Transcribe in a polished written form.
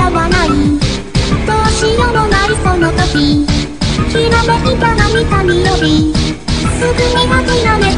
合わない。どうしようもないその時、ひらめいた何かによりすぐに諦め